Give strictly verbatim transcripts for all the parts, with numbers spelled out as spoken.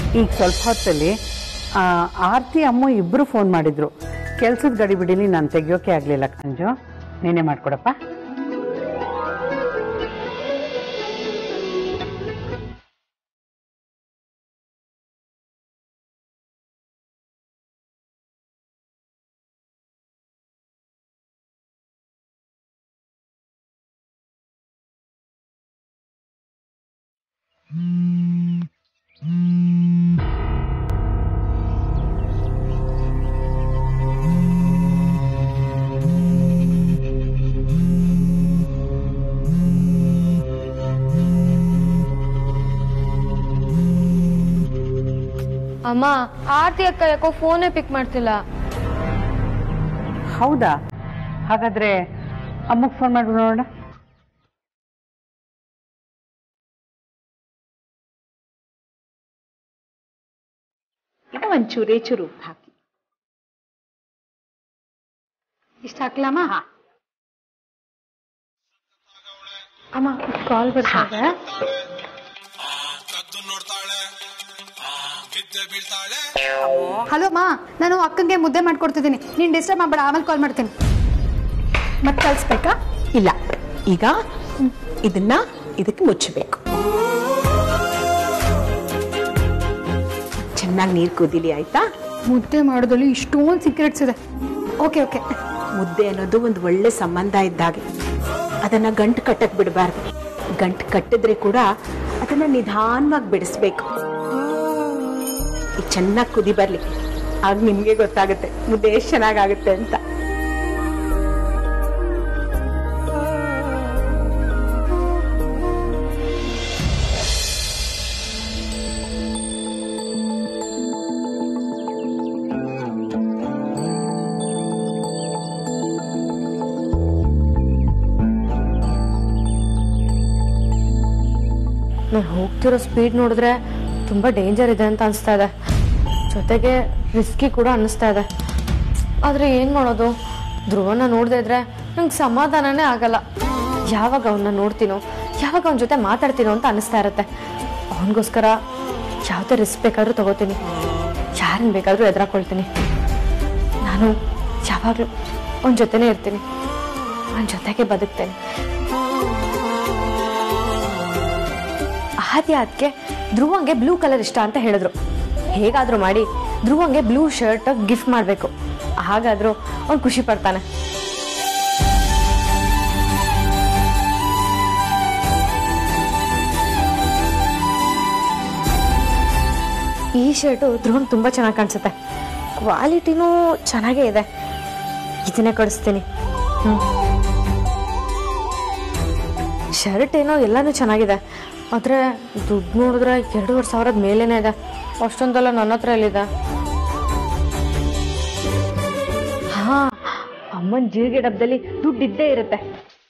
ಈಗ ಸ್ವಲ್ಪ ಹೊತ್ತಲ್ಲಿ ಆರತಿ ಅಮ್ಮ ಇಬ್ಬರು ಫೋನ್ ಮಾಡಿದ್ರು. ಕೆಲಸದ ಗಡಿಬಿಡಿಲಿ ನಾನು ತೆಗಿಯೋಕೆ ಆಗಲಿಲ್ಲ ಕಂಜು, ನೀನೇ ಮಾಡ್ಕೊಡಪ್ಪ. ಅಮ್ಮ, ಆರತಿ ಅಕ್ಕ ಯಾಕೋ ಫೋನೇ ಪಿಕ್ ಮಾಡ್ತಿಲ್ಲ. ಹೌದಾ? ಹಾಗಾದ್ರೆ ಅಮ್ಮಗ್ ಫೋನ್ ಮಾಡ್ಬಿಡು ನೋಡ. ಈಗ ಒಂಚೂರೇ ಚೂರು ಉಪ್ಪು ಹಾಕಿ. ಇಷ್ಟ ಹಾಕ್ಲಮ್ಮ? ಅಮ್ಮ ಕಾಲ್ ಬರ್ತಾವೆ. ಹಲೋ ಅಮ್ಮ, ನಾನು ಅಕ್ಕಂಗೆ ಮುದ್ದೆ ಮಾಡ್ಕೊಡ್ತಿದ್ದೀನಿ. ನೀನ್ ಡಿಸ್ಟರ್ಬ್ ಮಾಡ್ಬೇಡ, ಆಮೇಲೆ ಕಾಲ್ ಮಾಡ್ತೀನಿ. ಮತ್ತೆ ಕಳಿಸ್ಬೇಕಾ? ಇಲ್ಲ, ಈಗ ಇದನ್ನ ಇದಕ್ಕೆ ಮುಚ್ಚಬೇಕು. ಚೆನ್ನಾಗಿ ನೀರು ಕುದಿಲಿ, ಆಯ್ತಾ? ಮುದ್ದೆ ಮಾಡೋದ್ರಲ್ಲಿ ಇಷ್ಟೊಂದು ಸೀಕ್ರೆಟ್ಸ್ ಇದೆ. Okay okay. ಮುದ್ದೆ ಅನ್ನೋದು ಒಂದು ಒಳ್ಳೆ ಸಂಬಂಧ ಇದ್ದಾಗೆ, ಅದನ್ನ ಗಂಟು ಕಟ್ಟಕ್ ಬಿಡಬಾರ್ದು. ಗಂಟು ಕಟ್ಟಿದ್ರೆ ಕೂಡ ಅದನ್ನ ನಿಧಾನವಾಗಿ ಬಿಡಿಸ್ಬೇಕು. ಈಗ ಚೆನ್ನಾಗಿ ಕುದಿ ಬರ್ಲಿ, ಆಗ ನಿಮ್ಗೆ ಗೊತ್ತಾಗುತ್ತೆ ಮುದ್ದೆ ಎಷ್ಟು ಚೆನ್ನಾಗಾಗುತ್ತೆ ಅಂತ. ನಾನು ಹೋಗ್ತಿರೋ ಸ್ಪೀಡ್ ನೋಡಿದ್ರೆ ತುಂಬಾ ಡೇಂಜರ್ ಇದೆ ಅಂತ ಅನಿಸ್ತಾ ಇದೆ, ಜೊತೆಗೆ ರಿಸ್ಕಿ ಕೂಡ ಅನ್ನಿಸ್ತಾ ಇದೆ. ಆದರೆ ಏನು ಮಾಡೋದು, ಧ್ರುವನ ನೋಡದೇ ಇದ್ರೆ ನಂಗೆ ಸಮಾಧಾನನೇ ಆಗಲ್ಲ. ಯಾವಾಗ ಅವನ್ನ ನೋಡ್ತೀನೋ, ಯಾವಾಗ ಅವನ ಜೊತೆ ಮಾತಾಡ್ತೀನೋ ಅಂತ ಅನ್ನಿಸ್ತಾ ಇರುತ್ತೆ. ಅವನಿಗೋಸ್ಕರ ಯಾವುದೇ ರಿಸ್ಕ್ ಬೇಕಾದ್ರೂ ತಗೋತೀನಿ, ಯಾರನ್ನ ಬೇಕಾದ್ರೂ ಎದುರಾಕೊಳ್ತೀನಿ. ನಾನು ಯಾವಾಗಲೂ ಅವನ ಜೊತೆನೇ ಇರ್ತೀನಿ, ಅವನ ಜೊತೆಗೆ ಬದುಕ್ತೇನೆ. ಆದ್ಯ ಅದಕ್ಕೆ ಧ್ರುವಂಗೆ ಬ್ಲೂ ಕಲರ್ ಇಷ್ಟ ಅಂತ ಹೇಳಿದ್ರು. ಹೇಗಾದ್ರೂ ಮಾಡಿ ಧ್ರುವಂಗೆ ಬ್ಲೂ ಶರ್ಟ್ ಗಿಫ್ಟ್ ಮಾಡಬೇಕು, ಹಾಗಾದ್ರೂ ಅವ್ನು ಖುಷಿ ಪಡ್ತಾನೆ. ಈ ಶರ್ಟು ಧ್ರುವಂಗೆ ತುಂಬಾ ಚೆನ್ನಾಗಿ ಕಾಣಿಸುತ್ತೆ, ಕ್ವಾಲಿಟಿನೂ ಚೆನ್ನಾಗೇ ಇದೆ. ಇದನ್ನೇ ಕೊಡಿಸ್ತೀನಿ. ಹ್ಮ್ ಶರ್ಟ್ ಏನೋ ಎಲ್ಲಾನು ಚೆನ್ನಾಗಿದೆ, ಆದರೆ ದುಡ್ಡು ನೋಡಿದ್ರೆ ಎರಡೂವರೆ ಸಾವಿರದ ಮೇಲೇನೆ ಇದೆ. ಅಷ್ಟೊಂದೆಲ್ಲ ನನ್ನ ಹತ್ರ ಎಲ್ಲಿದೆ? ಹಾ, ಅಮ್ಮನ ಜೀರಿಗೆ ಡಬ್ಬದಲ್ಲಿ ದುಡ್ಡು ಇದ್ದೇ ಇರುತ್ತೆ.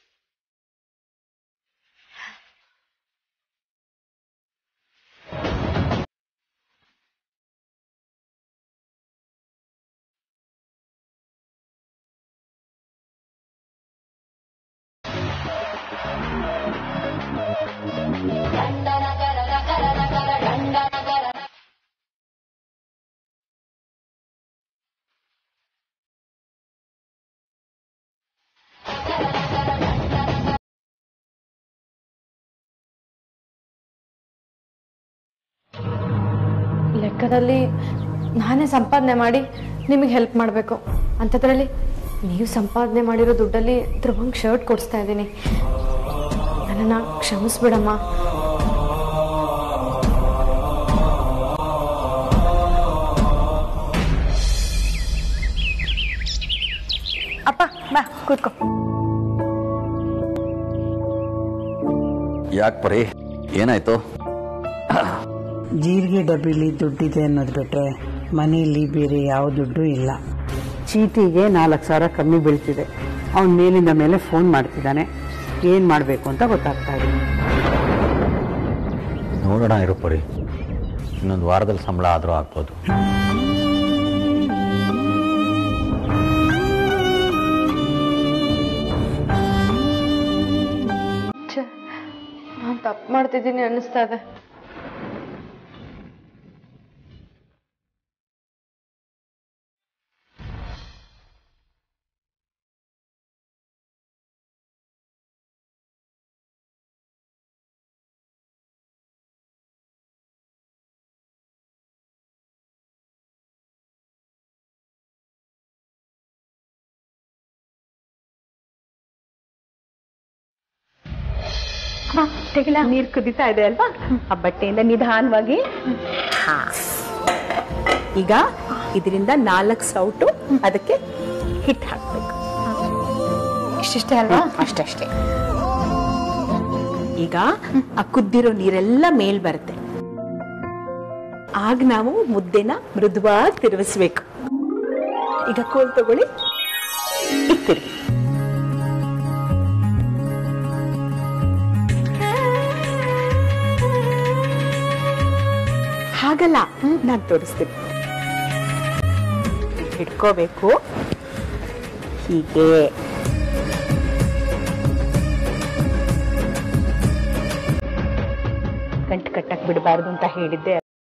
ಲೆಕ್ಕದಲ್ಲಿ ನಾನೇ ಸಂಪಾದನೆ ಮಾಡಿ ನಿಮಗೆ ಹೆಲ್ಪ್ ಮಾಡಬೇಕು, ಅಂಥದ್ರಲ್ಲಿ ನೀವು ಸಂಪಾದನೆ ಮಾಡಿರೋ ದುಡ್ಡಲ್ಲಿ ಧ್ರುವಂಗೆ ಶರ್ಟ್ ಕೊಡಿಸ್ತಾ ಇದ್ದೀನಿ. ನನ್ನನ್ನು ಕ್ಷಮಿಸ್ಬಿಡಮ್ಮ. ಅಪ್ಪ ಬಾ ಕೂತ್ಕೋ. ಯಾಕೆ ಪರಿ, ಏನಾಯ್ತು? ಜೀರಿಗೆ ಡಬ್ಬಿಲಿ ದುಡ್ಡಿದೆ ಅನ್ನೋದು ಬಿಟ್ರೆ ಮನೆಯಲ್ಲಿ ಬೇರೆ ಯಾವ ದುಡ್ಡು ಇಲ್ಲ. ಚೀಟಿಗೆ ನಾಲ್ಕು ಸಾವಿರ ಕಮ್ಮಿ ಬೀಳ್ತಿದೆ. ಅವನ ಮೇಲಿಂದ ಮೇಲೆ ಫೋನ್ ಮಾಡ್ತಿದ್ದಾನೆ. ಏನು ಮಾಡಬೇಕು ಅಂತ ಗೊತ್ತಾಗ್ತಾ ಇದೆ. ನೋಡೋಣ ಇರು ಪರಿ, ಇನ್ನೊಂದು ವಾರದಲ್ಲಿ ಸಂಬಳ ಆದರೂ ಆಗ್ಬೋದು. ನಾನು ತಪ್ಪು ಮಾಡ್ತಿದ್ದೀನಿ ಅನ್ನಿಸ್ತಾ ಇದೆ. ತೆಗಿಲ ನೀರು ಕುದೀತಾ ಇದೆ ಅಲ್ವಾ? ಆ ಬಟ್ಟೆಯಿಂದ ನಿಧಾನವಾಗಿ ಹಾ ಈಗ ಇದರಿಂದ ನಾಲ್ಕು ಸೌಟು ಅದಕ್ಕೆ ಹಿಟ್ಟು ಹಾಕ್ಬೇಕು. ಇಷ್ಟಿಷ್ಟೇ ಅಲ್ವಾ? ಅಷ್ಟಷ್ಟೇ. ಈಗ ಆ ಕುದ್ದಿರೋ ನೀರೆಲ್ಲ ಮೇಲ್ ಬರುತ್ತೆ. ಆಗ ನಾವು ಮುದ್ದೆನ ಮೃದುವಾಗಿ ತಿರುಗಿಸ್ಬೇಕು. ಈಗ ಕೋಲ್ ತಗೊಳ್ಳಿ, ಇಕ್ತಿರಿ. ಹಾಗಲ್ಲ, ನಾನು ತೋರಿಸ್ತೀನಿ. ಹಿಡ್ಕೋಬೇಕು ಹೀಗೆ. ಗಂಟು ಕಟ್ಟಕ್ ಬಿಡಬಾರ್ದು ಅಂತ ಹೇಳಿದ್ದೆ.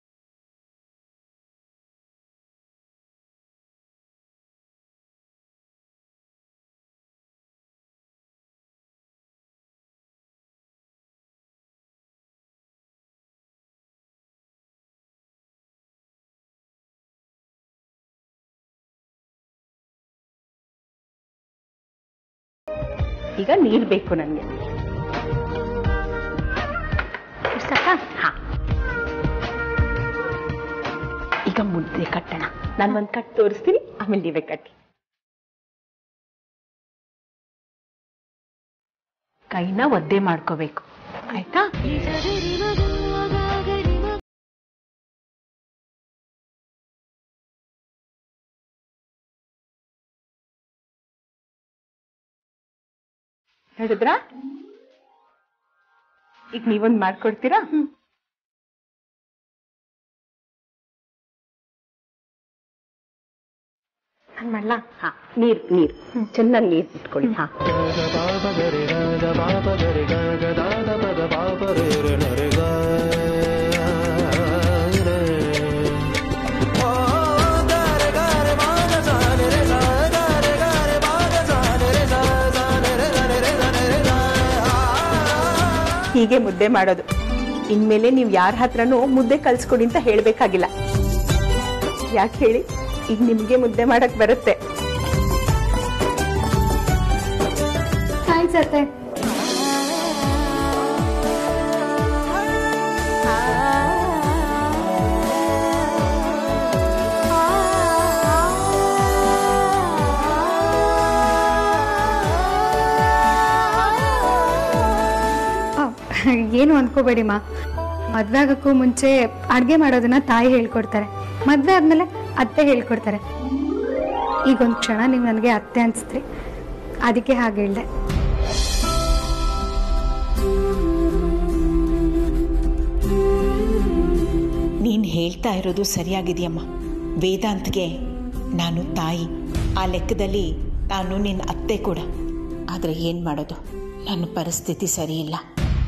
ಈಗ ನೀರು ಬೇಕು ನನಗೆ. ಹಾ, ಈಗ ಮುದ್ದೆ ಕಟ್ಟೋಣ. ನಾನು ಒಂದು ಕಟ್ ತೋರಿಸ್ತೀನಿ, ಆಮೇಲೆ ನೀವೇ ಕಟ್ಟಿ. ಕೈನ ಒದ್ದೆ ಮಾಡ್ಕೋಬೇಕು, ಆಯ್ತಾ? ಹೇಳಿದ್ರಾ? ಈಗ ನೀವೊಂದು ಮಾಡ್ಕೊಡ್ತೀರಾ? ಹಂಗ್ ಮಾಡ್ಲಾ? ಹಾ, ನೀರ್ ನೀರ್ ಚೆನ್ನಾಗಿ ನೀರ್ ಇಟ್ಕೊಳ್ಳಿ. ಹಾ, ಹೀಗೆ ಮುದ್ದೆ ಮಾಡೋದು. ಇನ್ಮೇಲೆ ನೀವು ಯಾರ ಹತ್ರನೂ ಮುದ್ದೆ ಕಲ್ಸ್ಕೊಡಿ ಅಂತ ಹೇಳ್ಬೇಕಾಗಿಲ್ಲ. ಯಾಕೆ ಹೇಳಿ? ಈಗ ನಿಮ್ಗೆ ಮುದ್ದೆ ಮಾಡಕ್ ಬರುತ್ತೆ. ಥ್ಯಾಂಕ್ಸ್ ಅತ್ತೆ. ಏನು ಅನ್ಕೋಬೇಡಿ ಮಾ, ಮದ್ವೆ ಆಗಕ್ಕೂ ಮುಂಚೆ ಅಡ್ಗೆ ಮಾಡೋದನ್ನ ತಾಯಿ ಹೇಳ್ಕೊಡ್ತಾರೆ, ಮದ್ವೆ ಆದ್ಮೇಲೆ ಅತ್ತೆ ಹೇಳ್ಕೊಡ್ತಾರೆ. ಈಗೊಂದು ಕ್ಷಣ ನೀವು ನನಗೆ ಅತ್ತೆ ಅನ್ಸಿದ್ರಿ, ಅದಕ್ಕೆ ಹಾಗೆ ಹೇಳ್ದೆ. ನೀನ್ ಹೇಳ್ತಾ ಇರೋದು ಸರಿಯಾಗಿದೆಯಮ್ಮ. ವೇದಾಂತ್ಗೆ ನಾನು ತಾಯಿ, ಆ ಲೆಕ್ಕದಲ್ಲಿ ನಾನು ನಿನ್ನ ಅತ್ತೆ ಕೂಡ. ಆದ್ರೆ ಏನ್ ಮಾಡೋದು, ನನ್ನ ಪರಿಸ್ಥಿತಿ ಸರಿ ಇಲ್ಲ.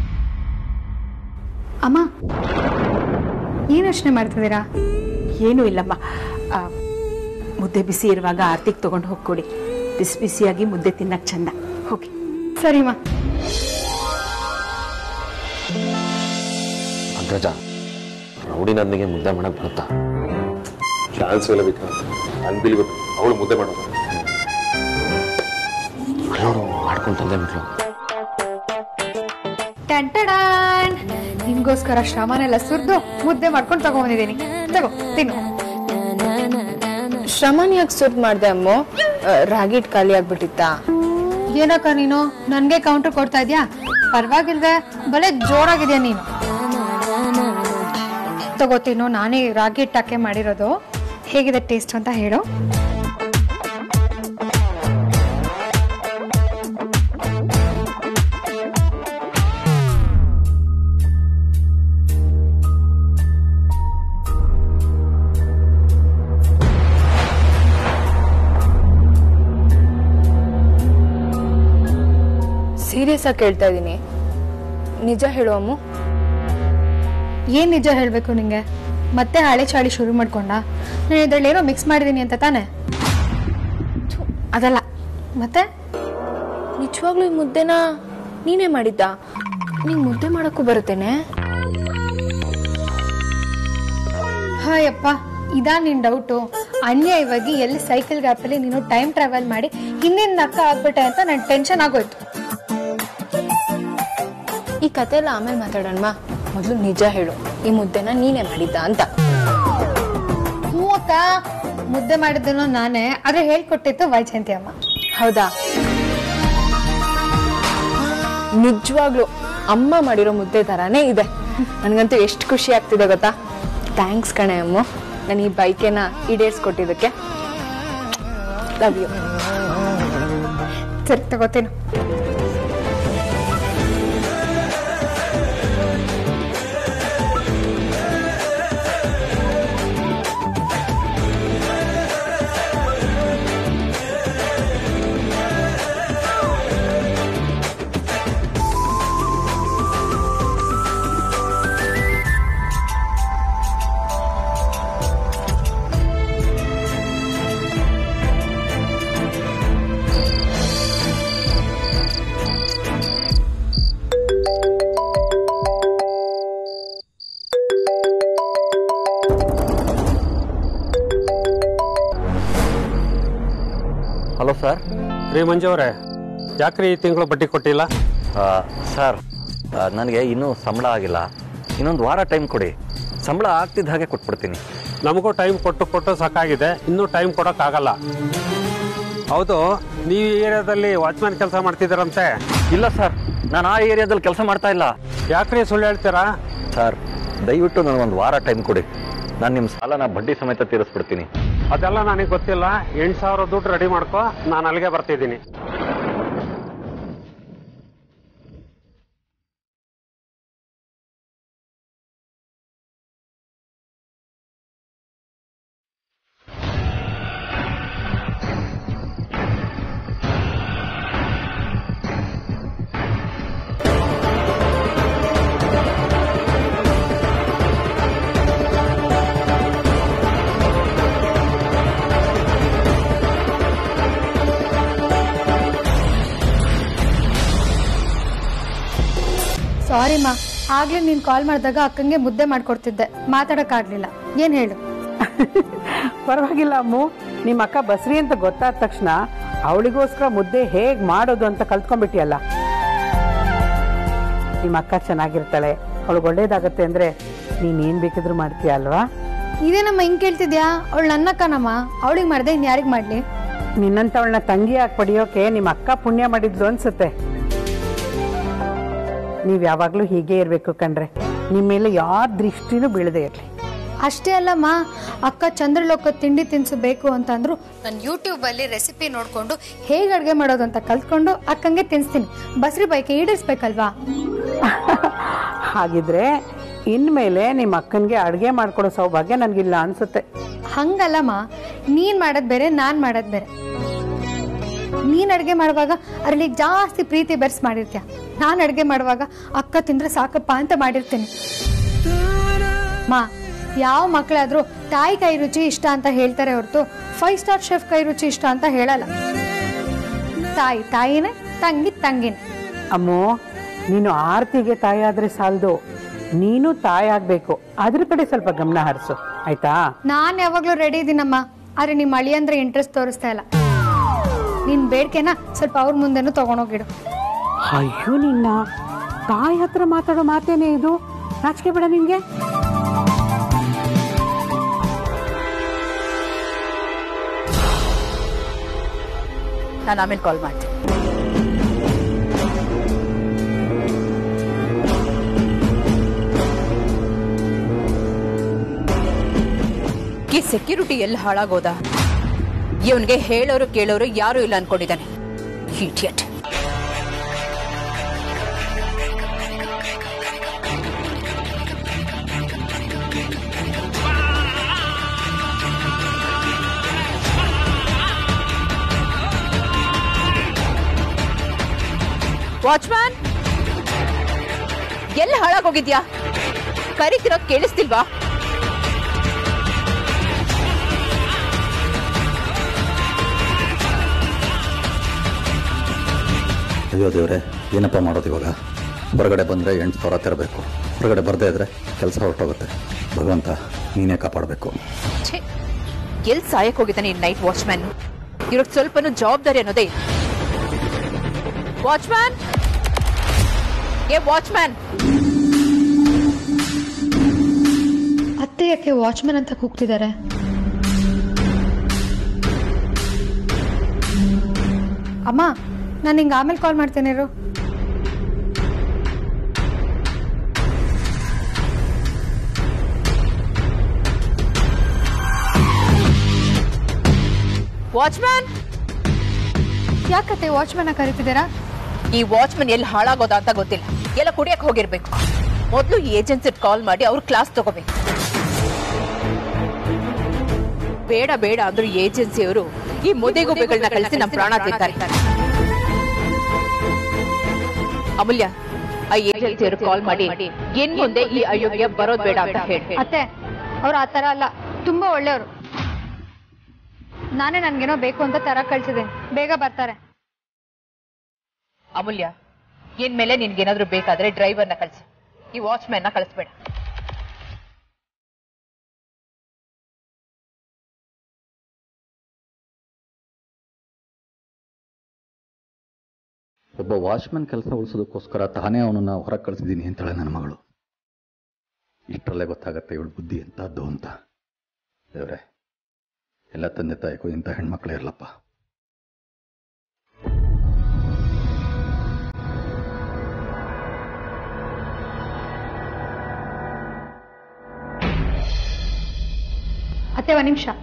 ಅಮ್ಮ, ಏನು ಯೋಚನೆ ಮಾಡ್ತಿದ್ದೀರಾ? ಏನೂ ಇಲ್ಲಮ್ಮ. ಮುದ್ದೆ ಬಿಸಿ ಇರುವಾಗ ಆರ್ತಿಗೆ ತಗೊಂಡು ಹೋಗ್ಕೊಡಿ. ಬಿಸಿ ಬಿಸಿಯಾಗಿ ಮುದ್ದೆ ತಿನ್ನಕ್ ಚಂದ. ಹೋಗಿ. ಸರಿಮಾ. ಅಗ್ರಜ, ರೌಡಿ ನಂದಿಗೆ ಮುದ್ದೆ ಮಾಡಕ್ ಬರುತ್ತಾ? ಚಾನ್ಸ್ ಇಲ್ಲ ಬೇಕಾ? ಅನ್ಬಿಲಿಬಲ್. ಅವಳು ಮುದ್ದೆ ಮಾಡೋದು ಅಲ್ಲೋಡು ಮಾಡ್ಕೊಂಡು ತಂದೆ ಬಿಟ್ಲು. ನಿಮ್ಗೋಸ್ಕರ ಶ್ರಮನೆಲ್ಲ ಸುರಿದು ಮುದ್ದೆ ಮಾಡ್ಕೊಂಡು ತಗೊಂಡಿದ್ದೀನಿ. ತಗೋ ತಿನ್ನು. ಶ್ರಮನ್ ಯಾಕೆ ಸುರ್ದ್ ಮಾಡ್ದೆ ಅಮ್ಮ? ರಾಗಿ ಹಿಟ್ಟು ಖಾಲಿ ಆಗ್ಬಿಟ್ಟಿತ್ತಾ? ಏನಕ್ಕ ನೀನು ನನ್ಗೆ ಕೌಂಟರ್ ಕೊಡ್ತಾ ಇದ್ಯಾ? ಪರವಾಗಿಲ್ದೆ ಬಲೆ ಜೋರಾಗಿದ್ಯಾ ನೀನು. ತಗೋತೀನೋ, ನಾನೇ ರಾಗಿ ಹಿಟ್ಟಾಕೆ ಮಾಡಿರೋದು. ಹೇಗಿದೆ ಟೇಸ್ಟ್ ಅಂತ ಹೇಳು. ಸೀರಿಯಸ್ ಆಗಿ ಕೇಳ್ತಾ ಇದ್ದೀನಿ, ನಿಜ ಹೇಳು ಅಮ್ಮು. ಏನ್ ನಿಜ ಹೇಳ್ಬೇಕು ನಿಂಗೆ? ಮತ್ತೆ ಹಳೆ ಚಾಳಿ ಶುರು ಮಾಡ್ಕೊಂಡ? ನಾನು ಇದ್ರಲ್ಲಿ ಏನೋ ಮಿಕ್ಸ್ ಮಾಡಿದೀನಿ ಅಂತ ತಾನೆ? ಅದಲ್ಲ ಮತ್ತೆ? ನಿಜವಾಗ್ಲೂ ಈ ಮುದ್ದೆನ ನೀನೇ ಮಾಡಿದ್ದ? ನಿಂಗೆ ಮುದ್ದೆ ಮಾಡಕ್ಕೂ ಬರುತ್ತೇನೆ? ಹಾಯಪ್ಪ, ಇದಾ ನಿನ್ ಡೌಟು? ಅನ್ಯಾಯವಾಗಿ ಎಲ್ಲಿ ಸೈಕಲ್ ಗ್ಯಾಪಲ್ಲಿ ನೀನು ಟೈಮ್ ಟ್ರಾವೆಲ್ ಮಾಡಿ ಹಿಂದಿನ ನಕ್ಕ ಆಗ್ಬಿಟ್ಟೆ ಅಂತ ನನ್ ಟೆನ್ಷನ್ ಆಗೋಯ್ತು. ಈ ಕತೆ ಎಲ್ಲ ಆಮೇಲೆ ಮಾತಾಡೋಣ. ಮೊದಲು ನಿಜ ಹೇಳು, ಈ ಮುದ್ದೆನ ನೀನೇ ಮಾಡಿದ್ದ ಅಂತ. ಹ್ಞೂ ಅಕ್ಕ, ಮುದ್ದೆ ಮಾಡಿದ್ದನೋ ನಾನೇ, ಆದ್ರೆ ಹೇಳ್ಕೊಟ್ಟಿತ್ತು ವೈಜಯಂತಿ ಅಮ್ಮ. ಹೌದಾ? ನಿಜವಾಗ್ಲು ಅಮ್ಮ ಮಾಡಿರೋ ಮುದ್ದೆ ತರಾನೇ ಇದೆ. ನನಗಂತೂ ಎಷ್ಟು ಖುಷಿ ಆಗ್ತಿದೆ ಗೊತ್ತಾ. ಥ್ಯಾಂಕ್ಸ್ ಕಣೆ ಅಮ್ಮ, ನಾನು ಈ ಬೈಕೇನ ಈಡೇರಿಸ್ಕೊಟ್ಟಿದ್ದಕ್ಕೆ. Love you. ಸರಿ ತಗೋತೀನಿ. Hello sir. ರೀ ಮಂಜು ಅವರೇ, ಯಾಕ್ರಿ ಈ ತಿಂಗಳು ಬಡ್ಡಿ ಕೊಟ್ಟಿಲ್ಲ? ಸರ್, ನನಗೆ ಇನ್ನೂ ಸಂಬಳ ಆಗಿಲ್ಲ. ಇನ್ನೊಂದು ವಾರ ಟೈಮ್ ಕೊಡಿ, ಸಂಬಳ ಆಗ್ತಿದ್ದ ಹಾಗೆ ಕೊಟ್ಬಿಡ್ತೀನಿ. ನಮಗೂ ಟೈಮ್ ಕೊಟ್ಟು ಕೊಟ್ಟು ಸಾಕಾಗಿದೆ, ಇನ್ನೂ ಟೈಮ್ ಕೊಡೋಕ್ಕಾಗಲ್ಲ. ಹೌದು, ನೀವು ಈ ಏರಿಯಾದಲ್ಲಿ ವಾಚ್ಮ್ಯಾನ್ ಕೆಲಸ ಮಾಡ್ತಿದ್ದೀರಂತೆ? ಇಲ್ಲ ಸರ್, ನಾನು ಆ ಏರಿಯಾದಲ್ಲಿ ಕೆಲಸ ಮಾಡ್ತಾ ಇಲ್ಲ. ಯಾಕ್ರಿ ಸುಳ್ಳು ಹೇಳ್ತೀರಾ? ಸರ್, ದಯವಿಟ್ಟು ನನಗೊಂದು ವಾರ ಟೈಮ್ ಕೊಡಿ, ನಾನು ನಿಮ್ಮ ಸಾಲನ ಬಡ್ಡಿ ಸಮೇತ ತೀರಿಸ್ಬಿಡ್ತೀನಿ. ಅದೆಲ್ಲ ನನಗೆ ಗೊತ್ತಿಲ್ಲ. ಎಂಟು ಸಾವಿರ ದುಡ್ಡು ರೆಡಿ ಮಾಡ್ಕೊ, ನಾನು ಅಲ್ಲಿಗೆ ಬರ್ತಿದ್ದೀನಿ. ಸಾರಿ ಮಾ, ಆಗ್ಲೇ ನೀನ್ ಕಾಲ್ ಮಾಡಿದಾಗ ಅಕ್ಕಂಗೆ ಮುದ್ದೆ ಮಾಡ್ಕೊಡ್ತಿದ್ದೆ, ಮಾತಾಡಕ್ಕಾಗ್ಲಿಲ್ಲ. ಏನ್ ಹೇಳು? ಪರವಾಗಿಲ್ಲ ಅಮ್ಮು, ನಿಮ್ಮ ಅಕ್ಕ ಬಸ್ರಿ ಅಂತ ಗೊತ್ತಾದ ತಕ್ಷಣ ಅವಳಿಗೋಸ್ಕರ ಮುದ್ದೆ ಹೇಗ್ ಮಾಡೋದು ಅಂತ ಕಲ್ತ್ಕೊಂಡ್ಬಿಟ್ಟಿಯಲ್ಲ. ನಿಮ್ಮ ಅಕ್ಕ ಚೆನ್ನಾಗಿರ್ತಾಳೆ, ಅವಳಿಗೆ ಒಳ್ಳೇದಾಗತ್ತೆ ಅಂದ್ರೆ ನೀನ್ ಏನ್ ಬೇಕಿದ್ರು ಮಾಡ್ತೀಯ ಅಲ್ವಾ? ಇದೇನಮ್ಮ ಹಿಂಗ್ ಕೇಳ್ತಿದ್ಯಾ? ಅವಳು ನನ್ನ ಅಕ್ಕನಮ್ಮ, ಅವಳಿಗೆ ಮಾಡ್ದೆ ಇನ್ ಯಾರಿಗ್ ಮಾಡ್ಲಿ? ನಿನ್ನಂತವಳನ್ನ ತಂಗಿಯಾಗಿ ಪಡೆಯೋಕೆ ನಿಮ್ಮ ಅಕ್ಕ ಪುಣ್ಯ ಮಾಡಿದ್ಲು ಅನ್ಸುತ್ತೆ. ನೀವ್ ಯಾವಾಗ್ಲೂ ಹೀಗೆ ಇರ್ಬೇಕು ಕಣ್ರೆ, ನಿಮ್ಮ ಮೇಲೆ ಯಾವ ದೃಷ್ಟಿನೂ ಬೀಳದೆ ಇರ್ಲಿ. ಅಷ್ಟೇ ಅಲ್ಲಮ್ಮ, ಅಕ್ಕ ಚಂದ್ರಲೋಕ ತಿಂಡಿ ತಿನ್ಸಬೇಕು ಅಂತಂದ್ರು ನಾನು ಯೂಟ್ಯೂಬ್ ಅಲ್ಲಿ ರೆಸಿಪಿ ನೋಡ್ಕೊಂಡು ಹೇಗೆ ಅಡ್ಗೆ ಮಾಡೋದು ಅಂತ ಕಲ್ತ್ಕೊಂಡು ಅಕ್ಕಂಗೆ ತಿನ್ಸ್ತೀನಿ. ಬಸ್ರಿ ಬೈಕೆ ಈಡೇರಿಸ್ಬೇಕಲ್ವಾ? ಹಾಗಿದ್ರೆ ಇನ್ಮೇಲೆ ನಿಮ್ಮ ಅಕ್ಕನ್ಗೆ ಅಡ್ಗೆ ಮಾಡ್ಕೊಡೋ ಸೌಭಾಗ್ಯ ನನ್ಗಿಲ್ಲ ಅನ್ಸುತ್ತೆ. ಹಂಗಲ್ಲಮ್ಮ, ನೀನ್ ಮಾಡೋದ್ ಬೇರೆ, ನಾನ್ ಮಾಡೋದ್ ಬೇರೆ. ನೀನ್ ಅಡ್ಗೆ ಮಾಡುವಾಗ ಅದ್ರಲ್ಲಿ ಜಾಸ್ತಿ ಪ್ರೀತಿ ಬೆರ್ಸ್ ಮಾಡಿರ್ತೀಯ, ನಾನ್ ಅಡ್ಗೆ ಮಾಡುವಾಗ ಅಕ್ಕ ತಿಂದ್ರೆ ಸಾಕಪ್ಪ ಅಂತ ಮಾಡಿರ್ತೀನಿ. ಮಾ, ಯಾವ ಮಕ್ಕಳಾದ್ರೂ ತಾಯಿ ಕೈ ರುಚಿ ಇಷ್ಟ ಅಂತ ಹೇಳ್ತಾರೆ ಹೊರತು ಫೈವ್ ಸ್ಟಾರ್ ಶೆಫ್ ಕೈ ರುಚಿ ಇಷ್ಟ ಅಂತ ಹೇಳಲ್ಲ. ತಾಯಿ ತಾಯಿನೇ, ತಂಗಿ ತಂಗಿನೇ. ಅಮ್ಮೋ, ನೀನು ಆರ್ತಿಗೆ ತಾಯಿ ಆದ್ರೆ ಸಾಲದು, ನೀನು ತಾಯಿ ಆಗ್ಬೇಕು, ಅದ್ರ ಕಡೆ ಸ್ವಲ್ಪ ಗಮನ ಹರಿಸು ಆಯ್ತಾ? ನಾನ್ ಯಾವಾಗ್ಲೂ ರೆಡಿ ಇದೀನಮ್ಮ, ಆದ್ರೆ ನಿಮ್ ಅಳಿ ಅಂದ್ರೆ ಇಂಟ್ರೆಸ್ಟ್ ತೋರಿಸ್ತಾ ಇಲ್ಲ. ನಿನ್ ಬೇಡ್ಕೆನ ಸ್ವಲ್ಪ ಅವ್ರ ಮುಂದೆನೂ ತಗೊಂಡೋಗಿಡು. ಅಯ್ಯೋ, ನಿನ್ನ ತಾಯಿ ಹತ್ರ ಮಾತಾಡೋ ಮಾತೇನೆ ಇದು? ನಾಚಿಕೆ ಬೇಡ ನಿನ್ಗೆ? ನಾನು ಆಮೇಲೆ ಕಾಲ್ ಮಾಡ್ತೀನಿ. ಈ ಸೆಕ್ಯೂರಿಟಿ ಎಲ್ಲಿ ಹಾಳಾಗೋದ? ಇವನ್ಗೆ ಹೇಳೋರು ಕೇಳೋರು ಯಾರು ಇಲ್ಲ ಅನ್ಕೊಂಡಿದ್ದಾನೆ. ಇಡಿಯಟ್. ವಾಚ್ಮ್ಯಾನ್, ಎಲ್ಲಿ ಹಾಳಾಗೋಗಿದ್ಯಾ? ಕರಿತಿರೋ ಕೇಳಿಸ್ತಿಲ್ವಾ? ಅಯ್ಯೋ ದೇವ್ರೆ, ಏನಪ್ಪ ಮಾಡೋದು ಇವಾಗ? ಹೊರಗಡೆ ಬಂದರೆ ಎಂಟು ಸಾವಿರ ತೆರಬೇಕು, ಹೊರಗಡೆ ಬರದೇ ಇದ್ರೆ ಕೆಲಸ ಹೊರಟೋಗುತ್ತೆ. ಭಗವಂತ ನೀನೇ ಕಾಪಾಡಬೇಕು. ಛೇ, ಎಲ್ಲಿ ಸಾಯಕ್ಕೆ ಹೋಗಿದ್ದಾನೆ ಈ ನೈಟ್ ವಾಚ್ಮ್ಯಾನ್? ಇವ್ರಿಗೆ ಸ್ವಲ್ಪನೂ ಜವಾಬ್ದಾರಿ ಅನ್ನೋದೇ. ವಾಚ್ಮ್ಯಾನ್, ಏ ವಾಚ್ಮ್ಯಾನ್. ಅತ್ತೆ ಯಾಕೆ ವಾಚ್ಮ್ಯಾನ್ ಅಂತ ಕೂಗ್ತಿದ್ದಾರೆ? ಅಮ್ಮ, ನಾನು ಹಿಂಗೆ ಆಮೇಲೆ ಕಾಲ್ ಮಾಡ್ತೇನೆ ಇರು. ವಾಚ್ಮ್ಯಾನ್, ಯಾಕತ್ತೆ ವಾಚ್ಮ್ಯಾನ್ ಕರೀತಿದ್ದೀರಾ? ಈ ವಾಚ್ಮನ್ ಎಲ್ಲಿ ಹಾಳಾಗೋದ ಅಂತ ಗೊತ್ತಿಲ್ಲ. ಎಲ್ಲ ಕುಡಿಯಕ್ಕೆ ಹೋಗಿರ್ಬೇಕು. ಮೊದಲು ಈ ಏಜೆನ್ಸಿ ಕಾಲ್ ಮಾಡಿ ಅವ್ರ ಕ್ಲಾಸ್ ತಗೋಬೇಕು. ಬೇಡ ಬೇಡ ಅಂದ್ರು ಏಜೆನ್ಸಿಯವರು ಈ ಮುದೆಗುಬ್ಬೆಗಳನ್ನ ಕಳಿಸಿ ನಮ್ಮ ಪ್ರಾಣ ತಿಂತಾರೆ. ಅಮೂಲ್ಯ, ಆ ಏಜೆನ್ಸಿಯವರು ಕಾಲ್ ಮಾಡಿ ಏನ್ ಮುಂದೆ ಈ ಅಯೋಗ್ಯ ಬರೋದ್ ಬೇಡ ಅಂತ ಹೇಳಿ. ಅತ್ತೆ, ಅವ್ರು ಆ ತರ ಅಲ್ಲ, ತುಂಬಾ ಒಳ್ಳೆಯವರು. ನಾನೇ ನನ್ಗೇನೋ ಬೇಕು ಅಂತ ತರ ಕಳ್ಸಿದ್ದೀನಿ, ಬೇಗ ಬರ್ತಾರೆ. ಅಮೂಲ್ಯ, ಇನ್ಮೇಲೆ ನಿನ್ಗೇನಾದ್ರೂ ಬೇಕಾದ್ರೆ ಡ್ರೈವರ್ನ ಕಳ್ಸು, ಈ ವಾಚ್ಮ್ಯಾನ್ನ ಕಳಿಸ್ಬೇಡ. ಒಬ್ಬ ವಾಚ್ಮ್ಯಾನ್ ಕೆಲಸ ಉಳಿಸೋದಕ್ಕೋಸ್ಕರ ತಾನೇ ಅವನನ್ನು ಹೊರಗೆ ಕಳಿಸಿದ್ದೀನಿ ಅಂತಾಳೆ ನನ್ನ ಮಗಳು. ಇಷ್ಟರಲ್ಲೇ ಗೊತ್ತಾಗತ್ತೆ ಇವಳು ಬುದ್ಧಿ ಎಂತಹದ್ದು ಅಂತ. ದೇವ್ರೆ, ಎಲ್ಲ ತಂದೆ ತಾಯಿಗೂ ಇಂಥ ಹೆಣ್ಮಕ್ಳೇ ಇರಲಪ್ಪ. ಅತ್ತೆ, ಒಂದ್ ನಿಮಿಷ.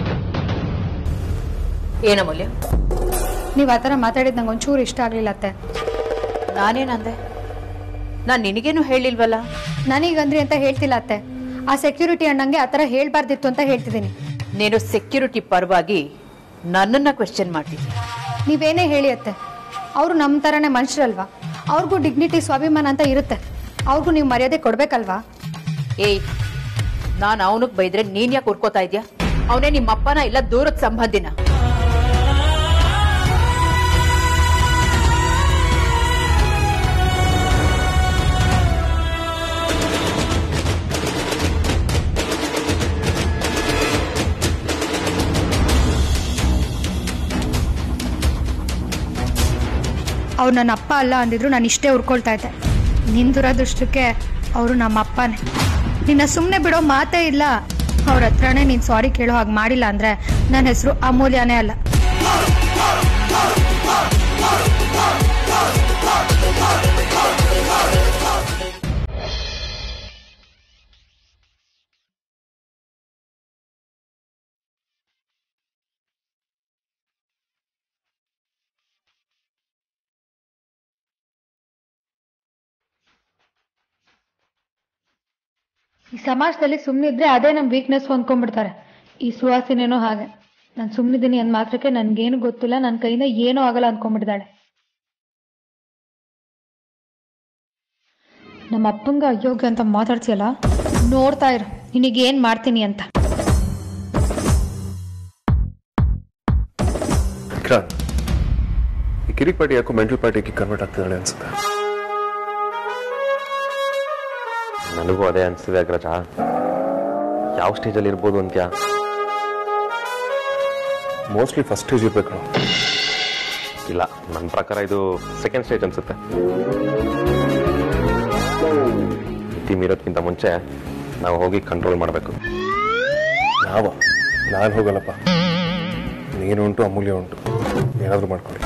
ಏನಮೂಲ್ಯ, ನೀವ್ ಆತರ ಮಾತಾಡಿದ್ ನಂಗೆ ಒಂಚೂರು ಇಷ್ಟ ಆಗ್ಲಿಲ್ಲ ಅತ್ತೆ. ನಾನೇನಂದೆ? ನಾನ್ ನಿನಗೇನು ಹೇಳಿಲ್ವಲ್ಲ. ನನಗಂದ್ರಿ ಅಂತ ಹೇಳ್ತಿಲ್ಲ ಅತ್ತೆ, ಆ ಸೆಕ್ಯೂರಿಟಿ ಅಣ್ಣಂಗೆ ಆತರ ಹೇಳ್ಬಾರ್ದಿತ್ತು ಅಂತ ಹೇಳ್ತಿದ್ದೀನಿ. ನೀನು ಸೆಕ್ಯೂರಿಟಿ ಪರವಾಗಿ ನನ್ನನ್ನ ಕ್ವೆಶ್ಚನ್ ಮಾಡ್ತೀನಿ. ನೀವೇನೇ ಹೇಳಿ ಅತ್ತೆ, ಅವರು ನಮ್ಮ ತರನೇ ಮನುಷ್ಯರಲ್ವಾ? ಅವ್ರಿಗೂ ಡಿಗ್ನಿಟಿ, ಸ್ವಾಭಿಮಾನ ಅಂತ ಇರುತ್ತೆ. ಅವ್ರಿಗೂ ನೀವು ಮರ್ಯಾದೆ ಕೊಡ್ಬೇಕಲ್ವಾ? ಏಯ್, ನಾನು ಅವನಿಗೆ ಬೈದ್ರೆ ನೀನ್ ಯಾಕೆ ಉರ್ಕೋತಾ ಇದ್ಯಾ? ಅವನೇ ನಿಮ್ಮಪ್ಪನ ಇಲ್ಲ ದೂರದ ಸಂಬಂಧಿನ. ಅವ್ರು ನನ್ನ ಅಪ್ಪ ಅಲ್ಲ ಅಂದಿದ್ರು ನಾನು ಇಷ್ಟೇ ಉರ್ಕೊಳ್ತಾ ಇದ್ದೆ. ನಿನ್ ದುರದೃಷ್ಟಕ್ಕೆ ಅವರು ನಮ್ಮ ಅಪ್ಪನೇ. ನಿನ್ನ ಸುಮ್ಮನೆ ಬಿಡೋ ಮಾತೇ ಇಲ್ಲ. ಅವ್ರ ಹತ್ರನೇ ನೀನು ಸಾರಿ ಕೇಳೋ ಹಾಗೆ ಮಾಡಿಲ್ಲ ಅಂದ್ರೆ ನನ್ನ ಹೆಸರು ಅಮೂಲ್ಯನೇ ಅಲ್ಲ. ಈ ಸಮಾಜದಲ್ಲಿ ಸುಮ್ಮನಿದ್ರೆ ಅದೇ ನಮ್ಮ ವೀಕ್ನೆಸ್ ಹೊಂದ್ಕೊಂಡ್ಬಿಡ್ತಾರೆ. ಈ ಸುವಾಸಿನೇನೋ ಹಾಗೆ. ನಾನು ಸುಮ್ಮನಿದ್ದೀನಿ ಅಂದ್ ಮಾತ್ರಕ್ಕೆ ನನ್ಗೇನು ಗೊತ್ತಿಲ್ಲ, ನನ್ನ ಕೈಯಿಂದ ಏನೂ ಆಗಲ್ಲ ಅಂದ್ಕೊಂಡ್ಬಿಟ್ಟಿದ್ದಾಳೆ. ನಮ್ಮ ಅಪ್ಪಂಗ ಅಯೋಗ್ಯ ಅಂತ ಮಾತಾಡ್ತಿಯಲ್ಲ, ನೋಡ್ತಾ ಇರು ನಿನಗೇನ್ ಮಾಡ್ತೀನಿ ಅಂತ. ಈ ಕಿರಿಕ್ ಪಾರ್ಟಿ ಯಾಕೋ ಮೆಂಟಲ್ ಪಾರ್ಟಿಗೆ ಕನ್ವರ್ಟ್ ಆಗ್ತಿದ್ದಾಳೆ ಅನ್ಸುತ್ತೆ. ನನಗೂ ಅದೇ ಅನಿಸ್ತಿದೆ ಅಗ್ರಜ. ಯಾವ ಸ್ಟೇಜಲ್ಲಿ ಇರ್ಬೋದು ಅಂತ್ಯಾ? ಮೋಸ್ಟ್ಲಿ ಫಸ್ಟ್ ಸ್ಟೇಜ್ ಇರ್ಬೇಕು. ಇಲ್ಲ, ನನ್ನ ಪ್ರಕಾರ ಇದು ಸೆಕೆಂಡ್ ಸ್ಟೇಜ್ ಅನ್ಸುತ್ತೆ. ಮಿತಿ ಮೀರೋದ್ಕಿಂತ ಮುಂಚೆ ನಾವು ಹೋಗಿ ಕಂಟ್ರೋಲ್ ಮಾಡಬೇಕು. ನಾವ ನಾನು ಹೋಗಲ್ಲಪ್ಪ. ನೀನು ಉಂಟು, ಅಮೂಲ್ಯ ಉಂಟು, ಏನಾದರೂ ಮಾಡ್ಕೊಳ್ಳಿ.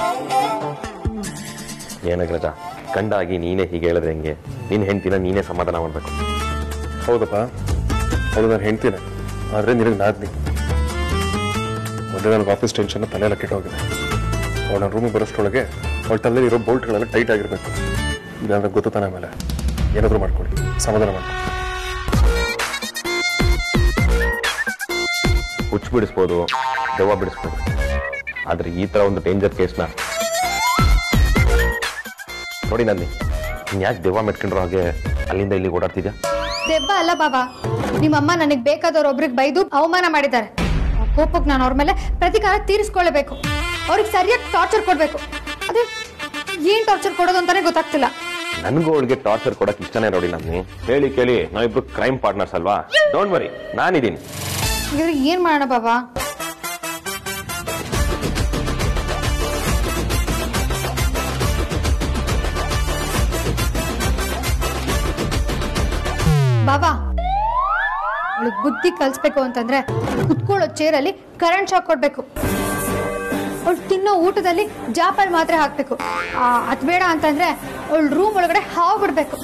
ಏನಗ್ರಜ, ಕಂಡಾಗಿ ನೀನೇ ಹೀಗೆ ಹೇಳಿದ್ರೆ ಹೆಂಗೆ? ನಿನ್ನ ಹೆಂಡ್ತಿನ ನೀನೇ ಸಮಾಧಾನ ಮಾಡಬೇಕು. ಹೌದಪ್ಪ, ಹೌದು, ನಾನು ಹೆಂಡ್ತೀನಿ. ಆದರೆ ನಿನಗೆ ನಾದ್ನಿ. ಮೊದಲೇ ನನಗೆ ಆಫೀಸ್ ಟೆನ್ಷನ್ ತಲೆಯೆಲ್ಲ ಕೆಟ್ಟೋಗಿದೆ. ಅವಳು ನನ್ನ ರೂಮಿಗೆ ಬರೋಷ್ಟರೊಳಗೆ ಅವಳ ತಲೆಯಲ್ಲಿ ಇರೋ ಬೋಲ್ಟ್ಗಳೆಲ್ಲ ಟೈಟ್ ಆಗಿರಬೇಕು. ಇಲ್ಲಾಂದ್ರೆ ಗೊತ್ತು ತಾನೆ ಮೇಲೆ ಏನಾದರೂ ಮಾಡ್ಕೊಳ್ಳಿ, ಸಮಾಧಾನ ಮಾಡ್ಕೊಳ್ಳಿ. ಹುಚ್ಚು ಬಿಡಿಸ್ಬೋದು, ದೆವ್ವ ಬಿಡಿಸ್ಬೋದು. ಆದರೆ ಈ ಥರ ಒಂದು ಡೇಂಜರ್ ಕೇಸ್ನ ನೋಡಿ ನನ್ನಿ, ನೀನು ಯಾಕೆ ದೆವ್ವ ಮೆಟ್ಕೊಂಡ್ರೋ ಹಾಗೆ ಅಲ್ಲಿಂದ ಇಲ್ಲಿಗೆ ಓಡಾಡ್ತಿದ್ಯಾ? ದೆವ್ವ ಅಲ್ಲ ಬಾಬಾ, ನಿಮ್ಮಮ್ಮ ನನಗೆ ಬೇಕಾದವ್ರ ಒಬ್ರಿಗೆ ಬೈದು ಅವಮಾನ ಮಾಡಿದ್ದಾರೆ. ಕೋಪಕ್ಕೆ ನಾನು ಅವ್ರ ಮೇಲೆ ಪ್ರತಿಕಾರ ತೀರಿಸ್ಕೊಳ್ಳಬೇಕು. ಅವ್ರಿಗೆ ಸರಿಯಾಗಿ ಟಾರ್ಚರ್ ಕೊಡ್ಬೇಕು. ಅದೇ ಏನ್ ಟಾರ್ಚರ್ ಕೊಡೋದು ಅಂತಾನೆ ಗೊತ್ತಾಗ್ತಿಲ್ಲ. ನನಗೂ ಅವಳಿಗೆ ಟಾರ್ಚರ್ ಕೊಡಕ್ಕೆ ಇಷ್ಟನೇ ನೋಡಿ ನನ್ನಿ. ಹೇಳಿ ಕೇಳಿ ನಾವಿಬ್ರು ಕ್ರೈಮ್ ಪಾರ್ಟ್ನರ್ಸ್ ಅಲ್ವಾ? ಡೋಂಟ್ ವರಿ, ನಾನಿದ್ದೀನಿ. ಹಾಗಾದ್ರೆ ಏನ್ ಮಾಡೋಣ ಬಾಬಾ? ಬಾಬಾ ಅವಳಿಗೆ ಬುದ್ಧಿ ಕಲಿಸ್ಬೇಕು ಅಂತಂದ್ರೆ ಕುತ್ಕೊಳ್ಳೋ ಚೇರಲ್ಲಿ ಕರೆಂಟ್ ಶಾಕ್ ಕೊಡ್ಬೇಕು. ಅವಳು ತಿನ್ನೋ ಊಟದಲ್ಲಿ ಜಾಪಲ್ ಮಾತ್ರೆ ಹಾಕ್ಬೇಕು. ಅದ್ ಬೇಡ ಅಂತಂದ್ರೆ ಅವಳು ರೂಮ್ ಒಳಗಡೆ ಹಾವು ಬಿಡ್ಬೇಕು.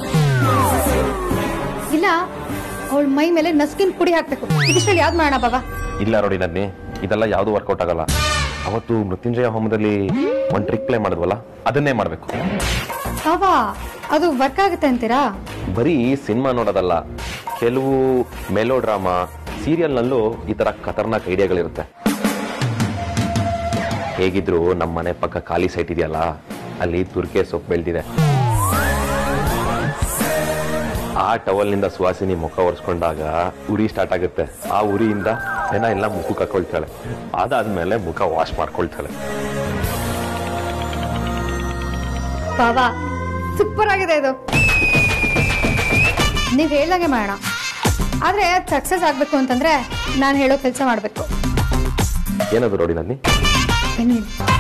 ಇಲ್ಲ ಅವಳ ಮೈ ಮೇಲೆ ನಸ್ಕಿನ್ ಪುಡಿ ಹಾಕ್ಬೇಕು. ಇದಿಷ್ಟಲ್ಲಿ ಯಾವ್ದು ಮಾಡೋಣ ಬಾಬಾ? ಇಲ್ಲ ನೋಡಿ ನನ್ನಿ, ಇದೆಲ್ಲ ಯಾವ್ದು ವರ್ಕೌಟ್ ಆಗಲ್ಲ. ಅವತ್ತು ಮೃತ್ಯುಂಜಯ ಹೋಮದಲ್ಲಿ ಒಂದ್ ಟ್ರಿಕ್ ಪ್ಲೇ ಮಾಡಿದ್ವಲ್ಲ, ಅದನ್ನೇ ಮಾಡ್ಬೇಕು. ಬಾಬಾ ಅದು ವರ್ಕ್ ಆಗುತ್ತೆ ಅಂತೀರಾ? ಬರೀ ಸಿನಿಮಾ ನೋಡೋದಲ್ಲ, ಕೆಲವು ಮೆಲೋ ಡ್ರಾಮಾ ಸೀರಿಯಲ್ ನಲ್ಲೂ ಈ ತರ ಖತರ್ನಾಕ್ ಐಡಿಯಾಗಳಿರುತ್ತೆ. ಹೇಗಿದ್ರು ನಮ್ಮ ಮನೆ ಪಕ್ಕ ಖಾಲಿ ಸೈಟ್ ಇದೆಯಲ್ಲ, ಅಲ್ಲಿ ತುರ್ಕೆ ಸೊಪ್ಪು ಬೆಳೆದಿದೆ. ಆ ಟವಲ್ ನಿಂದ ಸುವಾಸಿನಿ ಮುಖ ಒರೆಸ್ಕೊಂಡಾಗ ಉರಿ ಸ್ಟಾರ್ಟ್ ಆಗುತ್ತೆ. ಆ ಉರಿಯಿಂದ ಜನ ಎಲ್ಲ ಮುಖಕ್ಕೆ ಹಾಕೊಳ್ತಾಳೆ. ಅದಾದ್ಮೇಲೆ ಮುಖ ವಾಶ್ ಮಾಡ್ಕೊಳ್ತಾಳೆ. ಬಾಬಾ ಸೂಪರ್ ಆಗಿದೆ ಇದು. ನೀವ್ ಹೇಳ್ದಂಗೆ ಮಾಡೋಣ. ಆದ್ರೆ ಸಕ್ಸಸ್ ಆಗ್ಬೇಕು ಅಂತಂದ್ರೆ ನಾನು ಹೇಳೋ ಕೆಲಸ ಮಾಡ್ಬೇಕು. ಏನದು ನೋಡಿ ನನ್ನಿ?